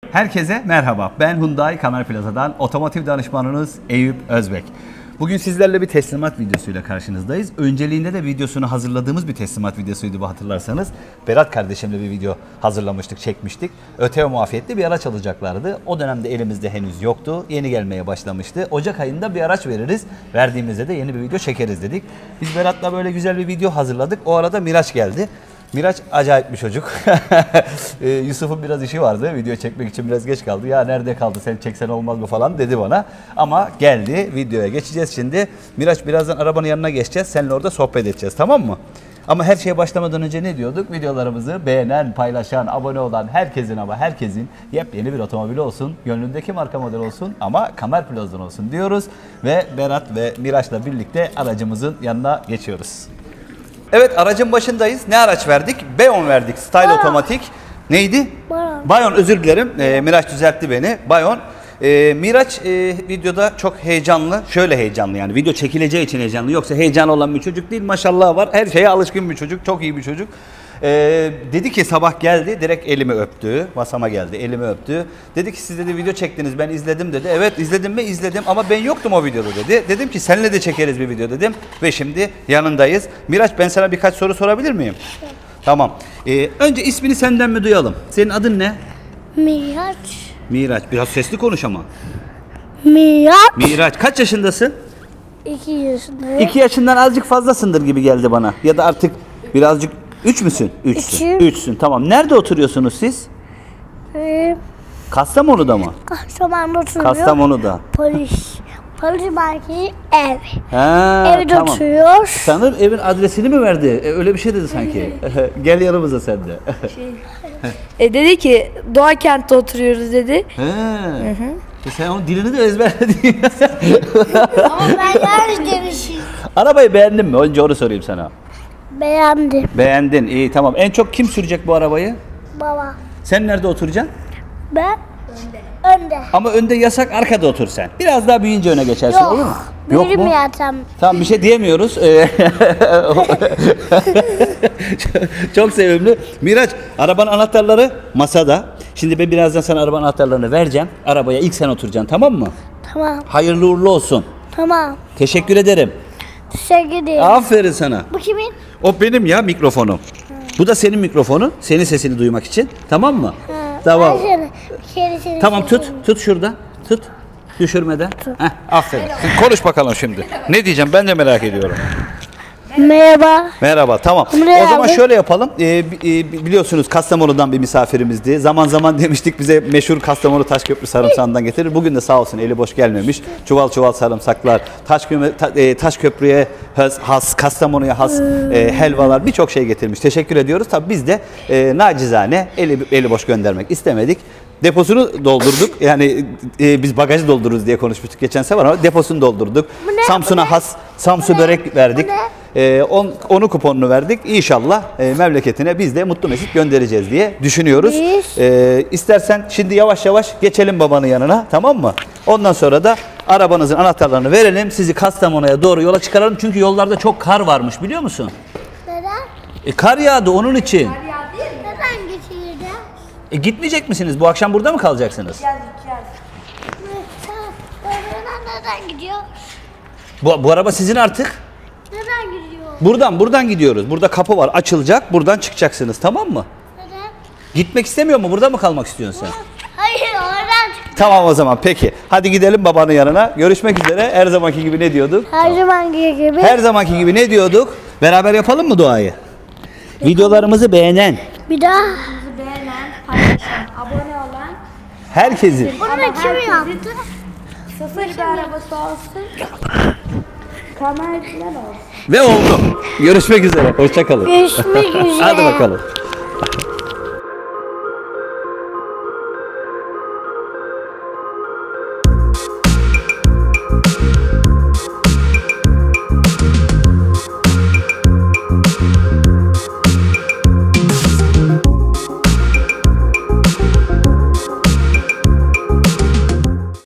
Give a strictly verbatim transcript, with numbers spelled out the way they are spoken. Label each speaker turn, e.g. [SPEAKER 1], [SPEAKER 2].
[SPEAKER 1] Herkese merhaba. Ben Hyundai Kamer Plaza'dan otomotiv danışmanınız Eyüp Özbek. Bugün sizlerle bir teslimat videosuyla karşınızdayız. Önceliğinde de videosunu hazırladığımız bir teslimat videosuydu bu, hatırlarsanız. Berat kardeşimle bir video hazırlamıştık, çekmiştik. ÖTV muafiyetli bir araç alacaklardı. O dönemde elimizde henüz yoktu. Yeni gelmeye başlamıştı. Ocak ayında bir araç veririz. Verdiğimizde de yeni bir video çekeriz dedik. Biz Berat'la böyle güzel bir video hazırladık. O arada Miraç geldi. Miraç acayip bir çocuk. ee, Yusuf'un biraz işi vardı. Video çekmek için biraz geç kaldı. Ya nerede kaldı, sen çeksen olmaz mı falan dedi bana. Ama geldi. Videoya geçeceğiz şimdi. Miraç, birazdan arabanın yanına geçeceğiz. Seninle orada sohbet edeceğiz, tamam mı? Ama her şeye başlamadan önce ne diyorduk? Videolarımızı beğenen, paylaşan, abone olan herkesin ama herkesin yepyeni bir otomobili olsun. Gönlündeki marka model olsun ama Kamer Plaza'dan olsun diyoruz. Ve Berat ve Miraç'la birlikte aracımızın yanına geçiyoruz. Evet, aracın başındayız. Ne araç verdik? Bayon verdik. Style Bayon. Otomatik. Neydi? Bayon. Bayon, özür dilerim. Ee, Miraç düzeltti beni. Bayon. Ee, Miraç e, videoda çok heyecanlı. Şöyle heyecanlı yani. Video çekileceği için heyecanlı. Yoksa heyecanlı olan bir çocuk değil. Maşallah var. Her şeye alışkın bir çocuk. Çok iyi bir çocuk. Ee, dedi ki sabah geldi, direkt elimi öptü, masama geldi, elimi öptü. Dedi ki siz dedi video çektiniz, ben izledim dedi. Evet, izledim mi? İzledim ama ben yoktum o videoda dedi. Dedim ki seninle de çekeriz bir video dedim ve şimdi yanındayız. Miraç, ben sana birkaç soru sorabilir miyim? Evet. Tamam. Ee, önce ismini senden mi duyalım? Senin adın ne?
[SPEAKER 2] Miraç.
[SPEAKER 1] Miraç, biraz sesli konuş ama.
[SPEAKER 2] Miraç.
[SPEAKER 1] Miraç, kaç yaşındasın?
[SPEAKER 2] İki yaşındayım.
[SPEAKER 1] İki yaşından azıcık fazlasındır gibi geldi bana. Ya da artık birazcık. Üç müsün? Üçsün.
[SPEAKER 2] Üçüm.
[SPEAKER 1] Üçsün. Tamam. Nerede oturuyorsunuz siz?
[SPEAKER 2] Ee,
[SPEAKER 1] Kastamonu'da mı?
[SPEAKER 2] Kastamonu'da oturuyor.
[SPEAKER 1] Kastamonu'da.
[SPEAKER 2] Polis. Polis merkezi ev.
[SPEAKER 1] Ha,
[SPEAKER 2] Evde
[SPEAKER 1] tamam.
[SPEAKER 2] oturuyor.
[SPEAKER 1] Sanırım evin adresini mi verdi? E, öyle bir şey dedi sanki. Gel yanımıza sen de.
[SPEAKER 3] Şey, e, dedi ki Doğa Kent'te oturuyoruz dedi.
[SPEAKER 1] He. Hı hı. E sen onun dilini de ezberledin.
[SPEAKER 2] Ama ben yanlış demişim.
[SPEAKER 1] Arabayı beğendin mi? Önce onu sorayım sana.
[SPEAKER 2] Beğendim.
[SPEAKER 1] Beğendin. İyi, tamam. En çok kim sürecek bu arabayı?
[SPEAKER 2] Baba.
[SPEAKER 1] Sen nerede oturacaksın?
[SPEAKER 2] Ben? Önde. Önde.
[SPEAKER 1] Ama önde yasak, arkada otur sen. Biraz daha büyüyünce öne geçersin,
[SPEAKER 2] Yok.
[SPEAKER 1] olur mu?
[SPEAKER 2] Yok mu? Ya, tam.
[SPEAKER 1] Tamam, bir şey diyemiyoruz. Çok sevimli. Miraç, arabanın anahtarları masada. Şimdi ben birazdan sana arabanın anahtarlarını vereceğim. Arabaya ilk sen oturacaksın, tamam mı?
[SPEAKER 2] Tamam.
[SPEAKER 1] Hayırlı uğurlu olsun.
[SPEAKER 2] Tamam.
[SPEAKER 1] Teşekkür ederim.
[SPEAKER 2] Teşekkür ederim.
[SPEAKER 1] Aferin sana.
[SPEAKER 2] Bu kimin?
[SPEAKER 1] O benim ya, mikrofonum. Hı. Bu da senin mikrofonun. Senin sesini duymak için. Tamam mı?
[SPEAKER 2] Ha,
[SPEAKER 1] tamam.
[SPEAKER 2] Seni, seni, seni,
[SPEAKER 1] Tamam,
[SPEAKER 2] seni.
[SPEAKER 1] tut. Tut şurada. Tut. Düşürmeden. Heh, aferin. Şimdi konuş bakalım şimdi. Ne diyeceğim, ben de merak ediyorum.
[SPEAKER 2] Merhaba.
[SPEAKER 1] Merhaba, tamam.
[SPEAKER 2] Merhaba.
[SPEAKER 1] O zaman şöyle yapalım. Ee, biliyorsunuz Kastamonu'dan bir misafirimizdi. Zaman zaman demiştik bize meşhur Kastamonu Taşköprü sarımsağından getirir. Bugün de sağ olsun eli boş gelmemiş. Çuval çuval sarımsaklar, Taşköprü, ta, e, Taşköprü'ye has, Kastamonu'ya has e, helvalar, birçok şey getirmiş. Teşekkür ediyoruz. Tabii biz de e, nacizane eli, eli boş göndermek istemedik. Deposunu doldurduk. Yani e, biz bagajı doldururuz diye konuşmuştuk geçen sefer ama deposunu doldurduk. Samsun'a has Samsun börek verdik. E, on, onu kuponunu verdik. İnşallah e, memleketine biz de mutlu mesut göndereceğiz diye düşünüyoruz. E, istersen şimdi yavaş yavaş geçelim babanın yanına, tamam mı? Ondan sonra da arabanızın anahtarlarını verelim. Sizi Kastamonu'ya doğru yola çıkaralım. Çünkü yollarda çok kar varmış, biliyor musun?
[SPEAKER 2] Neden?
[SPEAKER 1] E, kar yağdı onun için.
[SPEAKER 2] Neden geçirdi?
[SPEAKER 1] E, gitmeyecek misiniz? Bu akşam burada mı kalacaksınız?
[SPEAKER 3] Geldik geldik.
[SPEAKER 2] Neden gidiyor?
[SPEAKER 1] Bu, bu araba sizin artık.
[SPEAKER 2] Neden gidiyor?
[SPEAKER 1] Buradan buradan gidiyoruz. Burada kapı var, açılacak. Buradan çıkacaksınız, tamam mı?
[SPEAKER 2] Neden?
[SPEAKER 1] Gitmek istemiyor mu? Burada mı kalmak istiyorsun sen?
[SPEAKER 2] Hayır, oradan çıktı.
[SPEAKER 1] Tamam o zaman, peki. Hadi gidelim babanın yanına. Görüşmek üzere. Her zamanki gibi ne diyorduk?
[SPEAKER 2] Her zamanki gibi.
[SPEAKER 1] Her zamanki gibi ne diyorduk? Beraber yapalım mı duayı? Videolarımızı beğenen,
[SPEAKER 2] Bir daha.
[SPEAKER 3] Bizi beğenen, paylaşan, abone olan,
[SPEAKER 1] herkesin.
[SPEAKER 2] Bunu kim yaptı?
[SPEAKER 3] sıfır bir arabası olsun, kamerayla olsun.
[SPEAKER 1] Ve oldu. Görüşmek üzere. Hoşça kalın.
[SPEAKER 2] Görüşmek üzere.
[SPEAKER 1] Hadi bakalım.